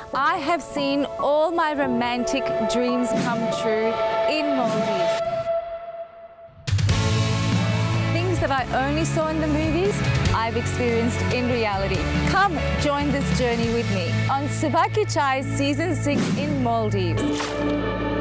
I have seen all my romantic dreams come true in Maldives. Things that I only saw in the movies, I've experienced in reality. Come join this journey with me on SUBAH Season 6 in Maldives.